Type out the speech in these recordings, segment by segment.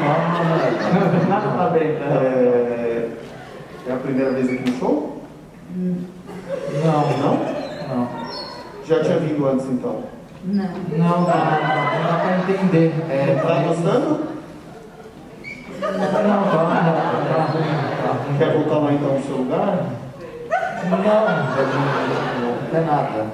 Nada tá bem, tá? É a primeira vez aqui no show? Não. Já tinha vindo antes então? Não dá pra entender. Tá gostando? Não, tá. Quer voltar lá então no seu lugar? Não quer nada.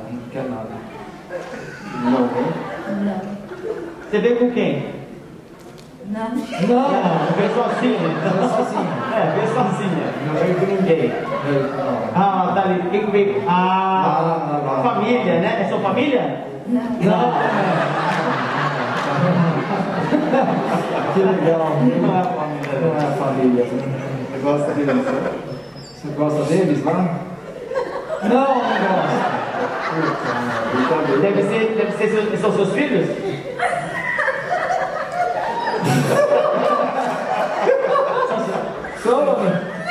Não, né? Você veio com quem? Não. Veio sozinha. Veio sozinha. Não veio com ninguém. Ah, tá ali. Quem que veio? Família, né? É sua família? Não. Que legal. Não é a família. Você gosta deles, né? Você gosta deles lá? Não gosto. Deve ser são seus filhos? São? Não!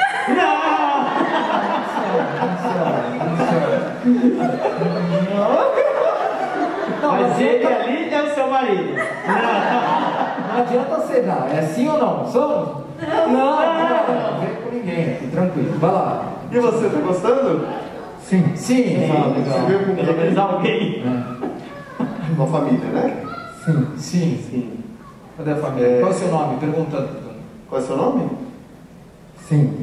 Mas ele ali é o seu marido. Não adianta ser não. É sim ou não? Somos? Não vem com ninguém aqui, tranquilo. Vai lá. E você, tá gostando? Sim. Você veio com Pelo menos alguém. Uma família, né? Sim. Cadê a família? Qual é o seu nome? Pergunta. Qual é o seu nome? Sim.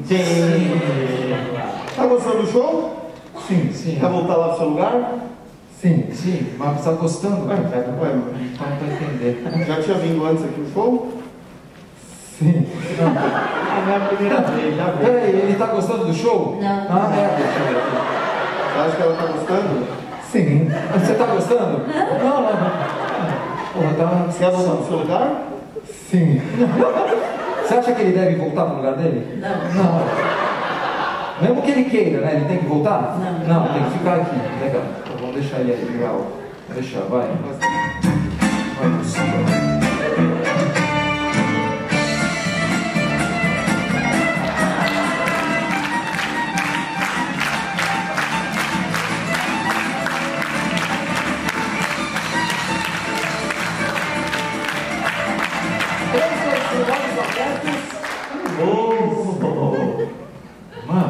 Tá gostando do show? Sim. Quer voltar lá pro seu lugar? Sim. Mas você tá gostando? Ué, Então não tô entendendo. já tinha vindo antes aqui no show? Sim. Não é a primeira vez, já veio. Peraí, ele tá gostando do show? Não. Deixa eu ver aqui. Você acha que ela tá gostando? Sim. Você tá gostando? Não. Porra, tá... Quer voltar pro seu lugar? Sim. Você acha que ele deve voltar pro lugar dele? Não. Mesmo que ele queira, né? Ele tem que voltar? Não, tem que ficar aqui. Legal. Então vamos deixar ele aí. Legal. Vou deixar, vai. Vai pro cima. Mano.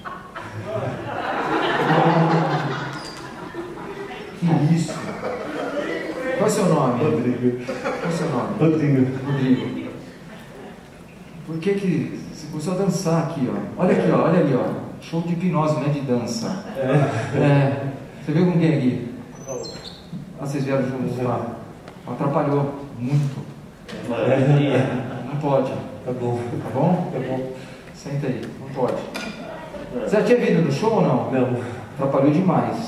Que isso? Qual é o seu nome? Rodrigo. Qual é o seu nome? Rodrigo. Por que você começou a dançar aqui, ó? Olha aqui, ó. Olha ali, ó. Show de hipnose, não é de dança. Você veio com quem aqui? Vocês vieram juntos lá. Atrapalhou muito. Não pode. Tá bom. Tá bom? Tá bom. Senta aí, não pode. Você já tinha vindo no show ou não? Não. Atrapalhou demais.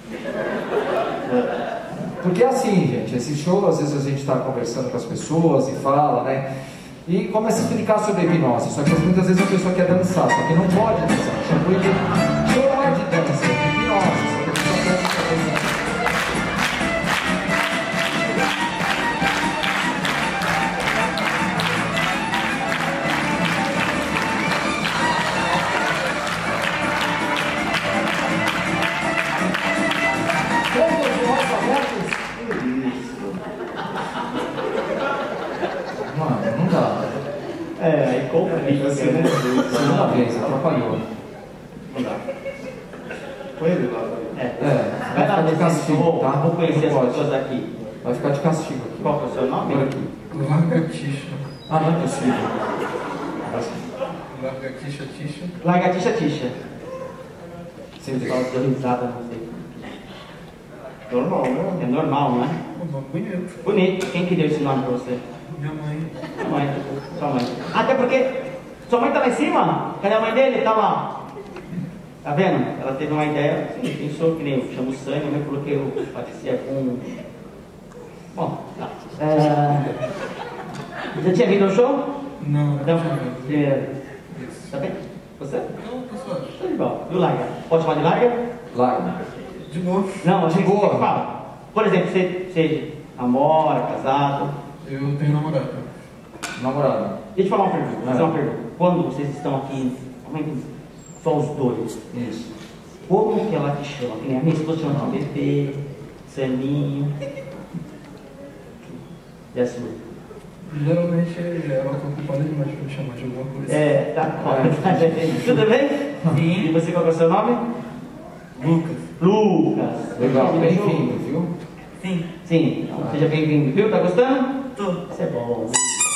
Porque é assim, gente, esse show, às vezes a gente está conversando com as pessoas e fala, né? E começa a explicar sobre a hipnose. Só que muitas vezes a pessoa quer dançar, só que não pode dançar. Show não é de dança, é de hipnose. Só que a pessoa quer dançar. Mano, não dá. Aí complica, né? Segunda vez, atrapalhou. Não dá. Põe ele lá. Vai ficar de castigo, tá? Vou conhecer as Pode. pessoas aqui. Vai ficar de castigo aqui. Qual que é o seu nome? Por aqui. Lagartixa. Ah, não é possível. Lagartixa. Lagartixa. Sempre fala de risada, não sei. Normal, né? É normal, não é? Um nome bonito. Bonito. Quem que deu esse nome pra você? Minha mãe. Sua mãe. Sua mãe. Até porque sua mãe tá lá em cima? Cadê a mãe dele? Tá lá. Tá vendo? Ela teve uma ideia, sim, pensou que nem eu chamo sangue, eu coloquei o Patricia com... Bom, tá. Já tinha vindo ao show? Não. Tá bem? Você? Não, pessoal. Tá de boa. E o Larga? Pode chamar de Larga? Larga. De boa. Não, a gente boa. tem que falar. Por exemplo, você namora, casado. Eu tenho namorada. Namorado. Deixa eu falar uma pergunta, fazer uma pergunta. Quando vocês estão aqui, como é que só os dois? Isso. Como que ela te chama? Que nem a minha esposa chama de bebê, Saninho. E a sua? Geralmente ela tá ocupada demais pra me chamar de alguma coisa. Tá bom. Tudo bem? Sim. E você, qual é o seu nome? Lucas. Lucas. Legal, bem-vindo, viu? Sim. Sim, então, seja bem-vindo, viu? Tá gostando? Tô. Isso é bom.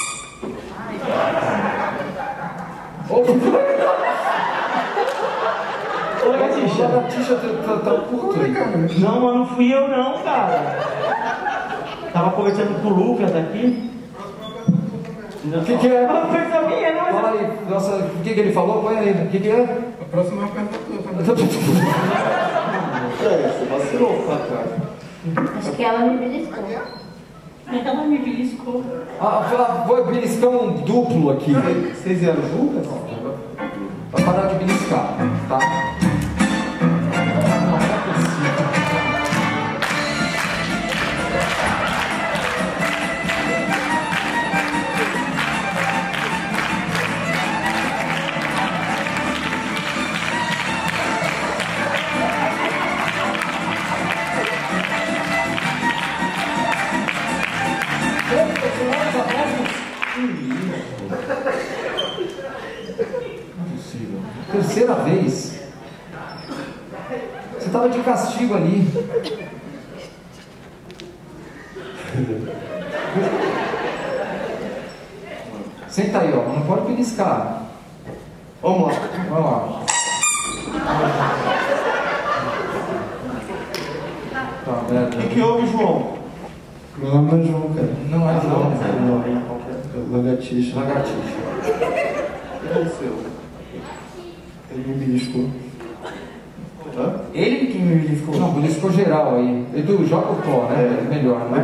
Ô, Lagartixa. O Lagartixa tá puto aí. Não, mas não fui eu não, cara. Tava conversando com o Lucas aqui. O que é? Não, foi só minha, não. Fala aí, nossa, o que ele falou? Põe aí, o que é? A próxima é uma pergunta tua. Você vacilou, cara. Acho que ela me beliscou. Ela me beliscou. Vou beliscar um duplo aqui. Vocês vieram juntas? Pra parar de beliscar, tá? Não é possível. Terceira vez. Você estava de castigo ali. Senta aí, ó. Não pode beliscar. Vamos lá. Vamos lá. Tá, O que houve, João? Meu nome não é João, cara. Não é João. Lagartixa. Lagartixa. O que aconteceu? Ele me beliscou. Hã? Ele que me beliscou. Não, beliscou geral aí. Edu, joga o pó, né? É melhor, né?